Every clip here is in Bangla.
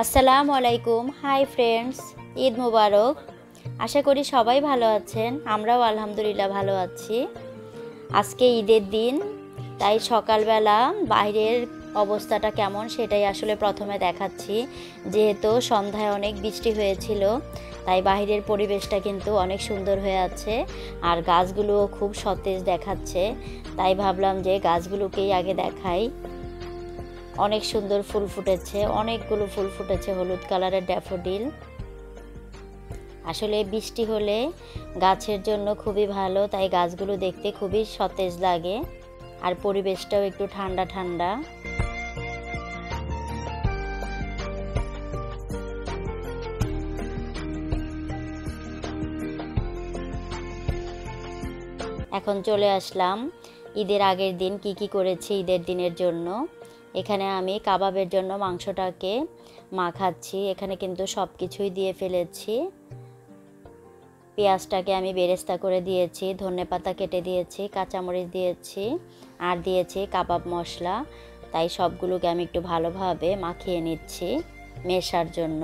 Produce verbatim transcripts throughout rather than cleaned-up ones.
আসসালামু আলাইকুম। হাই ফ্রেন্ডস, ঈদ মুবারক। আশা করি সবাই ভালো আছেন, আমরাও আলহামদুলিল্লাহ ভালো আছি। আজকে ঈদের দিন, তাই সকালবেলা বাইরের অবস্থাটা কেমন সেটাই আসলে প্রথমে দেখাচ্ছি। যেহেতু সন্ধ্যায় অনেক বৃষ্টি হয়েছিল, তাই বাইরের পরিবেশটা কিন্তু অনেক সুন্দর হয়ে আছে, আর গাছগুলোও খুব সতেজ দেখাচ্ছে। তাই ভাবলাম যে গাছগুলোকেই আগে দেখাই। অনেক সুন্দর ফুল ফুটেছে, অনেকগুলো ফুল ফুটেছে হলুদ কালারের ড্যাফোডিল। আসলে বৃষ্টি হলে গাছের জন্য খুবই ভালো, তাই গাছগুলো দেখতে খুবই সতেজ লাগে, আর পরিবেশটাও একটু ঠান্ডা ঠান্ডা। এখন চলে আসলাম ঈদের আগের দিন কি কি করেছি ঈদের দিনের জন্য। এখানে আমি কাবাবের জন্য মাংসটাকে মাখাচ্ছি। এখানে কিন্তু সব কিছুই দিয়ে ফেলেছি। পেঁয়াজটাকে আমি বেরেস্তা করে দিয়েছি, ধনেপাতা কেটে দিয়েছি, কাঁচামরিচ দিয়েছি, আর দিয়েছি কাবাব মশলা। তাই সবগুলোকে আমি একটু ভালোভাবে মাখিয়ে নিচ্ছি মেশার জন্য।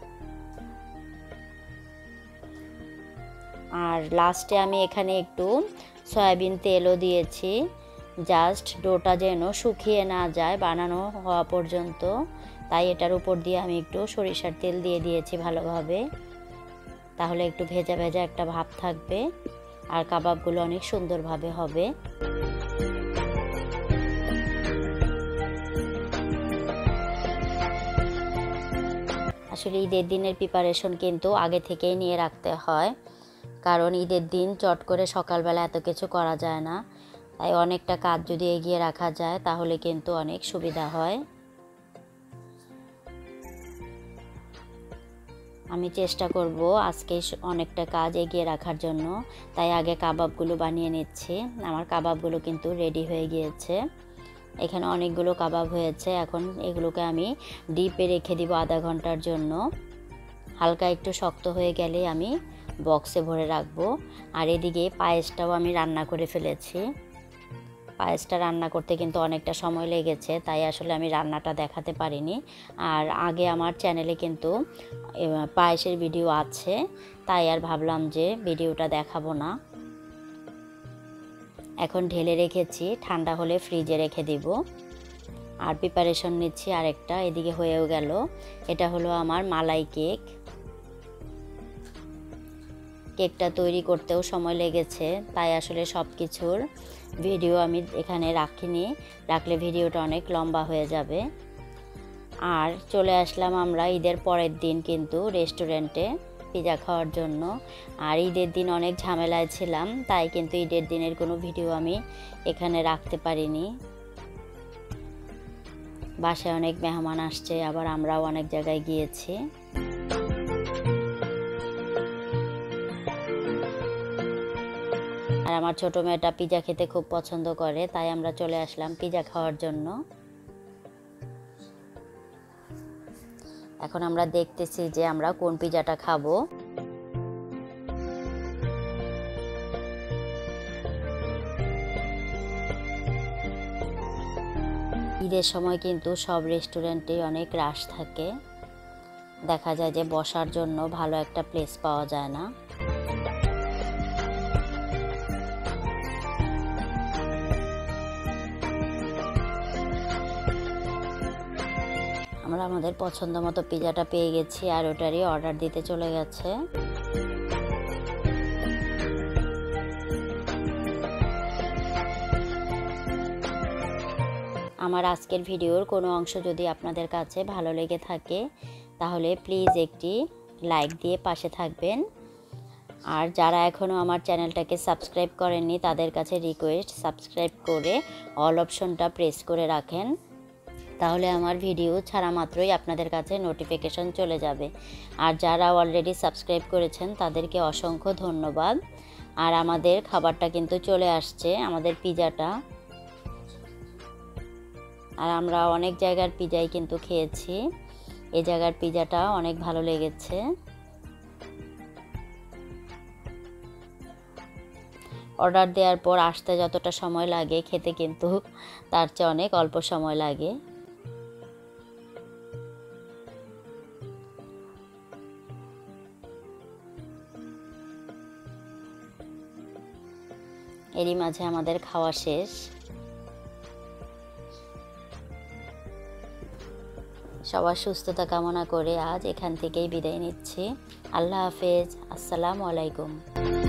আর লাস্টে আমি এখানে একটু সয়াবিন তেলও দিয়েছি, জাস্ট ডোটা যেন শুকিয়ে না যায় বানানো হওয়া পর্যন্ত। তাই এটার উপর দিয়ে আমি একটু সরিষার তেল দিয়ে দিয়েছি ভালোভাবে, তাহলে একটু ভেজা ভেজা একটা ভাব থাকবে, আর কাবাবগুলো অনেক সুন্দরভাবে হবে। আসলে ঈদের দিনের প্রিপারেশন কিন্তু আগে থেকেই নিয়ে রাখতে হয়, কারণ ঈদের দিন চট করে সকালবেলা এত কিছু করা যায় না। তাই অনেকটা কাজ যদি এগিয়ে রাখা যায় তাহলে কিন্তু অনেক সুবিধা হয়। আমি চেষ্টা করব আজকে অনেকটা কাজ এগিয়ে রাখার জন্য, তাই আগে কাবাবগুলো বানিয়ে নিচ্ছি। আমার কাবাবগুলো কিন্তু রেডি হয়ে গিয়েছে। এখানে অনেকগুলো কাবাব হয়েছে। এখন এগুলোকে আমি ডিপে রেখে দিব আধা ঘন্টার জন্য। হালকা একটু শক্ত হয়ে গেলে আমি বক্সে ভরে রাখবো। আর এদিকে পায়েসটাও আমি রান্না করে ফেলেছি। পায়েসটা রান্না করতে কিন্তু অনেকটা সময় লেগেছে, তাই আসলে আমি রান্নাটা দেখাতে পারিনি। আর আগে আমার চ্যানেলে কিন্তু পায়েসের ভিডিও আছে, তাই আর ভাবলাম যে ভিডিওটা দেখাবো না। এখন ঢেলে রেখেছি, ঠান্ডা হলে ফ্রিজে রেখে দিব। আর প্রিপারেশন নিচ্ছি আরেকটা, এদিকে হয়েও গেল। এটা হলো আমার মালাই কেক। কেকটা তৈরি করতেও সময় লেগেছে, তাই আসলে সব কিছুর ভিডিও আমি এখানে রাখিনি, রাখলে ভিডিওটা অনেক লম্বা হয়ে যাবে। আর চলে আসলাম আমরা ঈদের পরের দিন কিন্তু রেস্টুরেন্টে পিৎজা খাওয়ার জন্য। আর ঈদের দিন অনেক ঝামেলায় ছিলাম, তাই কিন্তু ঈদের দিনের কোনো ভিডিও আমি এখানে রাখতে পারিনি। বাসায় অনেক মেহমান আসছে, আবার আমরাও অনেক জায়গায় গিয়েছি। আর আমার ছোট মেয়েটা পিৎজা খেতে খুব পছন্দ করে, তাই আমরা চলে আসলাম পিৎজা খাওয়ার জন্য। এখন আমরা দেখতেছি যে আমরা কোন পিৎজাটা খাবো। ঈদের সময় কিন্তু সব রেস্টুরেন্টে অনেক রাশ থাকে, দেখা যায় যে বসার জন্য ভালো একটা প্লেস পাওয়া যায় না। আমরা আমাদের পছন্দ মতো পিৎজাটা পেয়ে গেছি, আর ওটারই অর্ডার দিতে চলে গেছে। আমার আজকের ভিডিওর কোনো অংশ যদি আপনাদের কাছে ভালো লেগে থাকে তাহলে প্লিজ একটি লাইক দিয়ে পাশে থাকবেন। আর যারা এখনও আমার চ্যানেলটাকে সাবস্ক্রাইব করেননি তাদের কাছে রিকোয়েস্ট, সাবস্ক্রাইব করে অল অপশনটা প্রেস করে রাখেন, তাহলে আমার ভিডিও ছাড়া মাত্রই আপনাদের কাছে নোটিফিকেশন চলে যাবে। আর যারা অলরেডি সাবস্ক্রাইব করেছেন তাদেরকে অসংখ্য ধন্যবাদ। আর আমাদের খাবারটা কিন্তু চলে আসছে, আমাদের পিৎজাটা। আর আমরা অনেক জায়গার পিৎজাই কিন্তু খেয়েছি, এই জায়গার পিৎজাটা অনেক ভালো লেগেছে। অর্ডার দেওয়ার পর আসতে যতটা সময় লাগে, খেতে কিন্তু তার চেয়ে অনেক অল্প সময় লাগে। এরই মাঝে আমাদের খাওয়া শেষ। সবার সুস্থতা কামনা করে আজ এখান থেকেই বিদায় নিচ্ছি। আল্লাহ হাফেজ। আসসালামু আলাইকুম।